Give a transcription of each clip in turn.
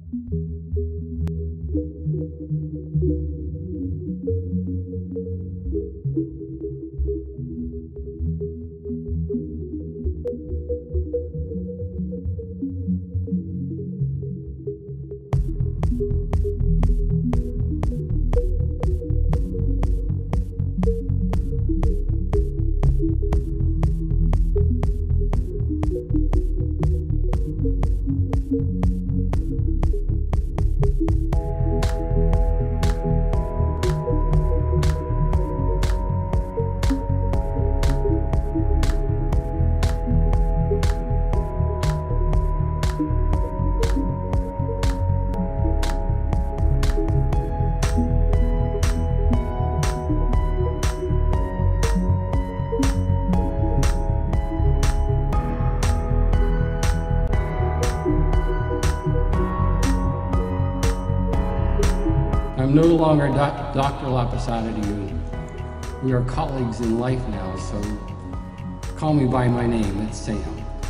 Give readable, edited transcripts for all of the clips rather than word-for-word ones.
I'm no longer Dr. Laposada to you. We are colleagues in life now, so call me by my name. It's Sam.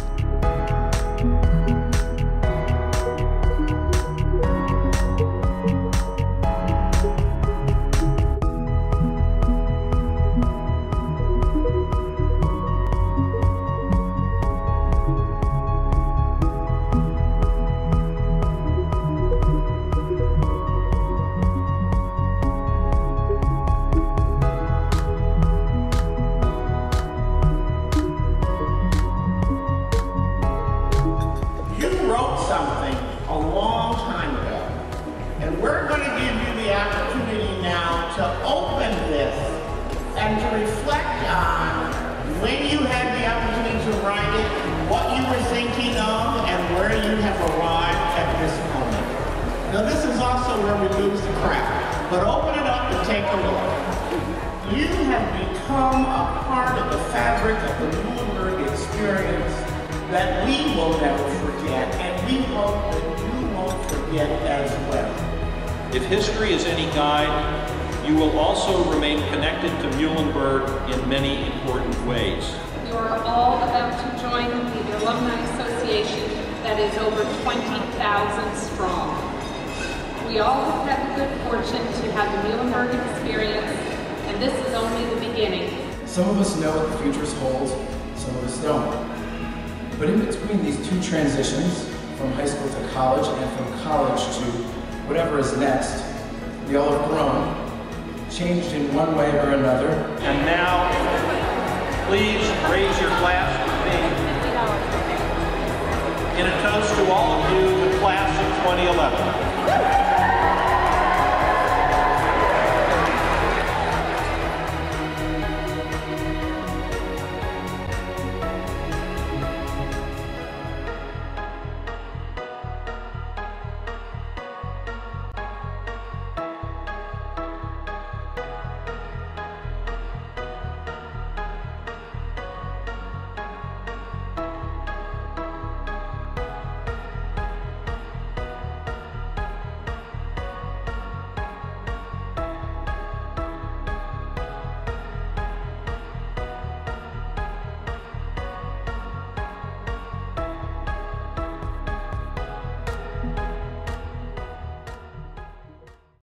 Something a long time ago, and we're going to give you the opportunity now to open this and to reflect on when you had the opportunity to write it, what you were thinking of, and where you have arrived at this moment. Now this is also where we lose the crowd, but open it up and take a look. You have become a part of the fabric of the Muhlenberg experience that we will never forget, and we hope that you won't forget as well. If history is any guide, you will also remain connected to Muhlenberg in many important ways. You are all about to join the Alumni Association that is over 20,000 strong. We all have had the good fortune to have the Muhlenberg experience, and this is only the beginning. Some of us know what the future holds, some of us don't. But in between these two transitions, from high school to college and from college to whatever is next, we all have grown, changed in one way or another. And now, please raise your glass with me in a toast to all of you, the class of 2011.